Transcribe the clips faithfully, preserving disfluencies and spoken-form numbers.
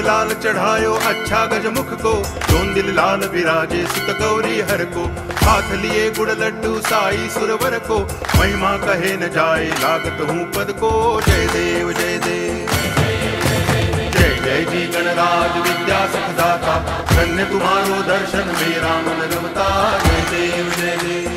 लाल चढ़ायो अच्छा गजमुख को, जोन दिल लाल विराजे सुत गौरी हर को। हाथ लिए गुड़ लड्डू साई सुरवर को, महिमा कहे न जाए लागत हूँ पद को। जय देव जय देव जय जय जी गणराज विद्या सुखदाता, धन्य तुम्हारो दर्शन मेरा मन रमता। जय देव जय देव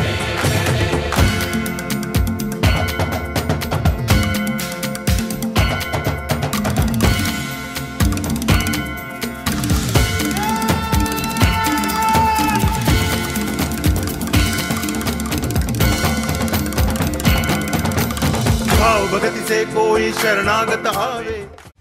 भाव भगति से कोई शरणागत आवे।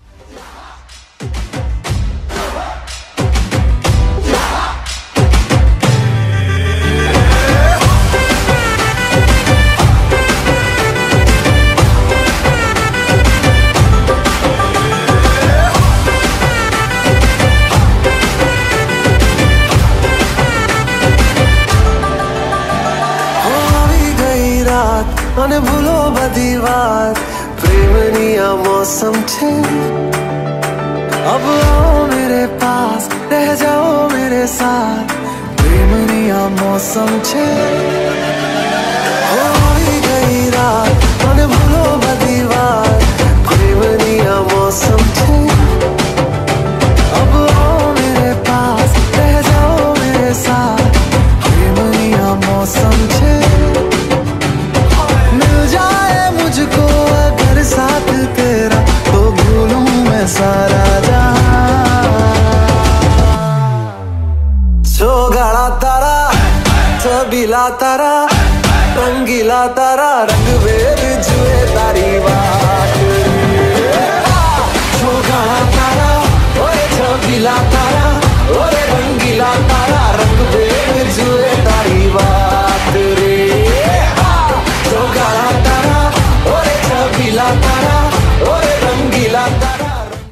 અને ભૂલો બધી વાત પ્રેમની આ मौसम छे। अब आओ मेरे पास रह जाओ मेरे साथ, प्रेमनी आ मौसम छे। होई गई रात અને ભૂલો બધી વાત પ્રેમની આ मौसम छे। अब आओ मेरे पास रह जाओ मेरे साथ, प्रेमनी आ मौसम छे। मुझको अगर साथ तेरा तो भूलूं मैं सारा जहां। सोगाड़ा तारा छबीला तारा रंगीला तारा, रंग वेद जुए तारी बात। सोगाड़ा तारा ओए छबीला तारा ओए रंगीला तारा, रंग वेद जुए तारी बात रे। सोगाड़ा तारा छबीला तारा ओए रंगीला तारा।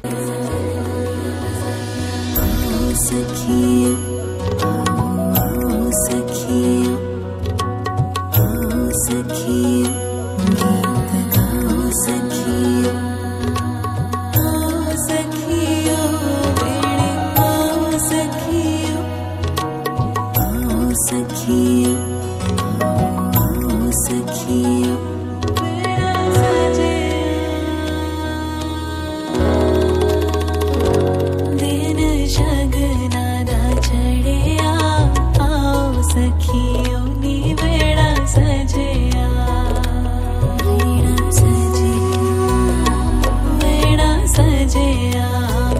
ओ सखिया ओ सखिया ओ सखिया गीत गाओ सखिया। ओ सखिया बेड़े आओ सखिया। ओ सखिया ओ सखिया सजया।